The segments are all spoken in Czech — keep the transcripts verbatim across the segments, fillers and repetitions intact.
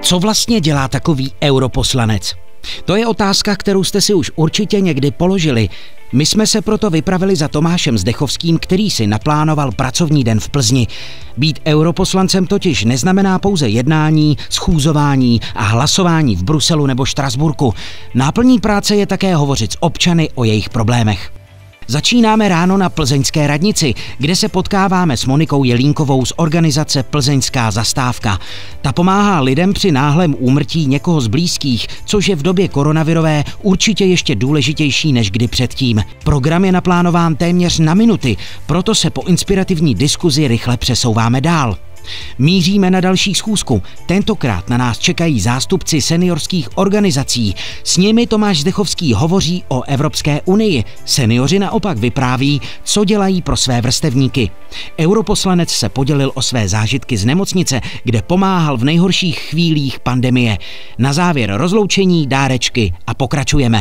Co vlastně dělá takový europoslanec? To je otázka, kterou jste si už určitě někdy položili. My jsme se proto vypravili za Tomášem Zdechovským, který si naplánoval pracovní den v Plzni. Být europoslancem totiž neznamená pouze jednání, schůzování a hlasování v Bruselu nebo Štrasburku. Náplní práce je také hovořit s občany o jejich problémech. Začínáme ráno na plzeňské radnici, kde se potkáváme s Monikou Jelínkovou z organizace Plzeňská zastávka. Ta pomáhá lidem při náhlém úmrtí někoho z blízkých, což je v době koronavirové určitě ještě důležitější než kdy předtím. Program je naplánován téměř na minuty, proto se po inspirativní diskuzi rychle přesouváme dál. Míříme na další schůzku. Tentokrát na nás čekají zástupci seniorských organizací. S nimi Tomáš Zdechovský hovoří o Evropské unii. Seniori naopak vypráví, co dělají pro své vrstevníky. Europoslanec se podělil o své zážitky z nemocnice, kde pomáhal v nejhorších chvílích pandemie. Na závěr rozloučení, dárečky a pokračujeme.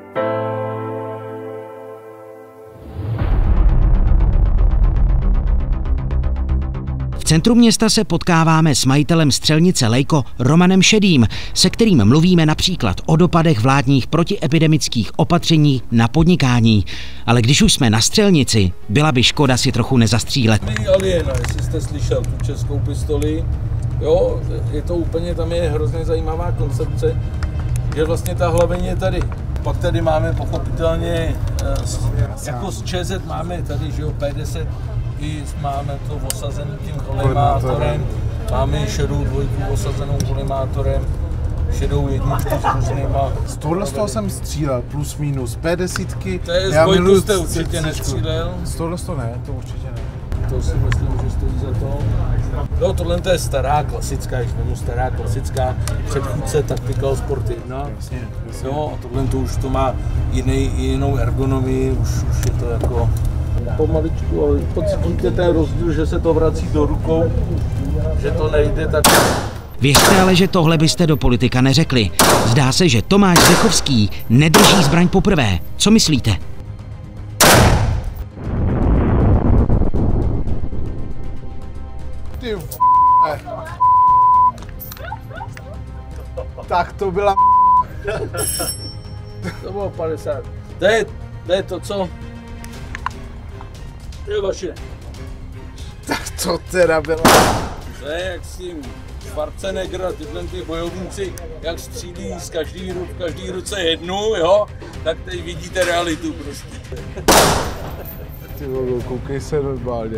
V centru města se potkáváme s majitelem střelnice Lejko Romanem Šedým, se kterým mluvíme například o dopadech vládních protiepidemických opatření na podnikání. Ale když už jsme na střelnici, byla by škoda si trochu nezastřílet. Aliena, jestli jste slyšel tu českou pistoli, jo, je to úplně, tam je hrozně zajímavá koncepce, že vlastně ta hlavení je tady. Pak tady máme pochopitelně, jako z ČZ máme tady, že jo, P deset, i máme to osazený tím kolimátorem, máme šedou dvojku osazenou kolimátorem, šedou jedničku s různýma. Z tohohle z toho jsem střílel, plus minus, P deset. To je z dvojku jste určitě nestřílel? Z tohohle z toho ne, to určitě ne. To si myslím, že stojí za to. No tohle je stará, klasická, když vemu stará, klasická předchůdce Tactical Sport jedna. Jasně, jasně. Jo, a tohle to už to má jiný, jinou ergonomii, už, už je to jako pomaličku, ale pocítíte ten rozdíl, že se to vrací do rukou, že to nejde tak. Věřte ale, že tohle byste do politika neřekli. Zdá se, že Tomáš Zdechovský nedrží zbraň poprvé. Co myslíte? Ty tak to byla To bylo padesát. To je, to je to, co? To je vaše. Tak to teda bylo. To je jak s tím Schwarzenegger, tyhle ty bojovníci, jak střílí z každý, v každý ruce jednu, jo? Tak teď vidíte realitu prostě. Ty vole, koukej se normálně.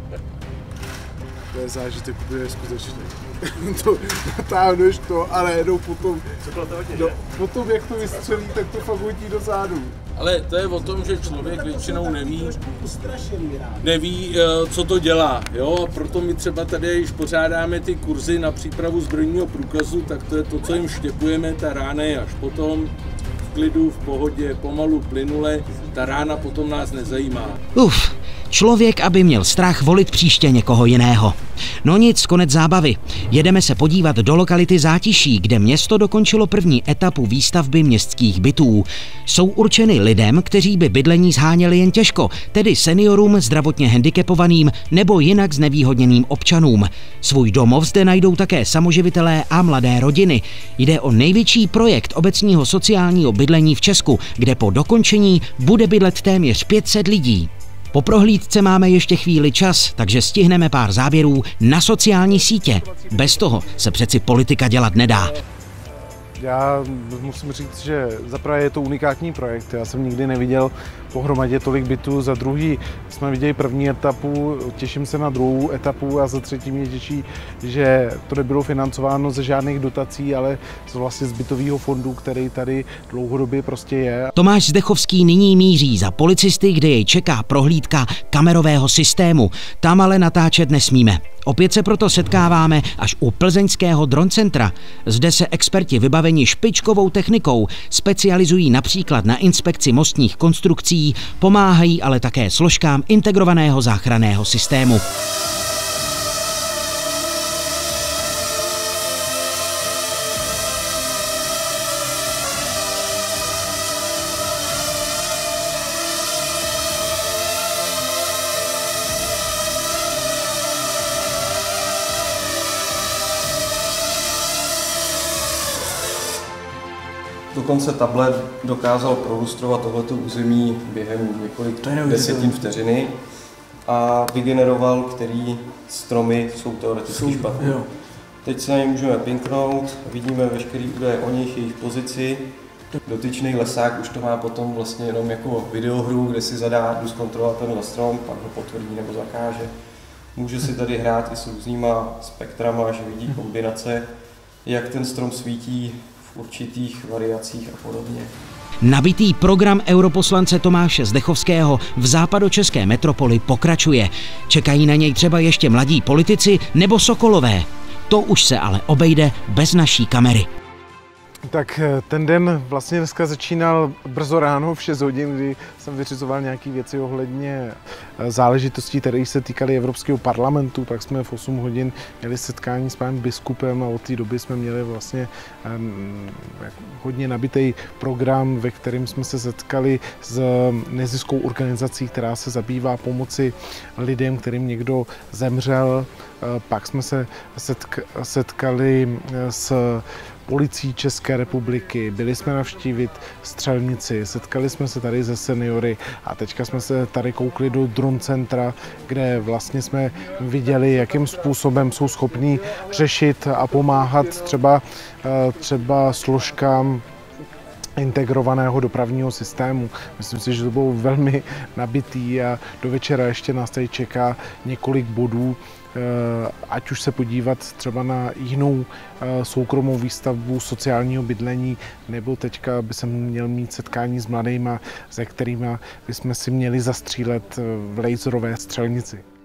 To je zážitek úplně skutečný. To natáhneš to, ale jednou potom, no, potom jak to vystřelí, tak to fakt hodí do zádu. Ale to je o tom, že člověk většinou neví, neví, co to dělá, jo? Proto my třeba tady, když pořádáme ty kurzy na přípravu zbrojního průkazu, tak to je to, co jim štěpujeme, ta rána je až potom, v klidu, v pohodě, pomalu, plynule, ta rána potom nás nezajímá. Uf, člověk, aby měl strach volit příště někoho jiného. No nic, konec zábavy. Jedeme se podívat do lokality Zátiší, kde město dokončilo první etapu výstavby městských bytů. Jsou určeny lidem, kteří by bydlení zháněli jen těžko, tedy seniorům, zdravotně handicapovaným nebo jinak znevýhodněným občanům. Svůj domov zde najdou také samoživitelé a mladé rodiny. Jde o největší projekt obecního sociálního bydlení v Česku, kde po dokončení bude bydlet téměř pět set lidí. Po prohlídce máme ještě chvíli čas, takže stihneme pár záběrů na sociální sítě. Bez toho se přeci politika dělat nedá. Já musím říct, že zaprvé je to unikátní projekt. Já jsem nikdy neviděl pohromadě tolik bytů. Za druhý jsme viděli první etapu, těším se na druhou etapu a za třetí mě těší, že to nebylo financováno ze žádných dotací, ale z vlastně z bytového fondu, který tady dlouhodobě prostě je. Tomáš Zdechovský nyní míří za policisty, kde jej čeká prohlídka kamerového systému. Tam ale natáčet nesmíme. Opět se proto setkáváme až u plzeňského droncentra. Zde se experti vybavení špičkovou technikou specializují například na inspekci mostních konstrukcí, pomáhají ale také složkám integrovaného záchranného systému. dokonce tablet dokázal prolustrovat tohleto území během několik desetin vteřiny a vygeneroval, který stromy jsou teoreticky špatné. Teď se na ně můžeme pinknout, vidíme veškerý údaje o nich, jejich pozici. Dotyčný lesák už to má potom vlastně jenom jako videohru, kde si zadá, jdu zkontrolovat tenhle strom, pak ho potvrdí nebo zakáže. Může si tady hrát i s různýma spektrama, že vidí kombinace, jak ten strom svítí v určitých variacích a podobně. Nabitý program europoslance Tomáše Zdechovského v západočeské metropoli pokračuje. Čekají na něj třeba ještě mladí politici nebo sokolové. To už se ale obejde bez naší kamery. Tak ten den vlastně dneska začínal brzo ráno v šest hodin, kdy jsem vyřizoval nějaké věci ohledně záležitostí, které se týkaly Evropského parlamentu. Pak jsme v osm hodin měli setkání s panem biskupem a od té doby jsme měli vlastně hodně nabitý program, ve kterém jsme se setkali s neziskovou organizací, která se zabývá pomoci lidem, kterým někdo zemřel. Pak jsme se setkali s policií České republiky, byli jsme navštívit střelnici, setkali jsme se tady se seniory a teďka jsme se tady koukli do Dron centra, kde vlastně jsme viděli, jakým způsobem jsou schopní řešit a pomáhat třeba, třeba složkám integrovaného dopravního systému. Myslím si, že to bylo velmi nabitý a do večera ještě nás tady čeká několik bodů, ať už se podívat třeba na jinou soukromou výstavbu sociálního bydlení, nebo teďka by se měl mít setkání s mladýma, se kterými bychom si měli zastřílet v laserové střelnici.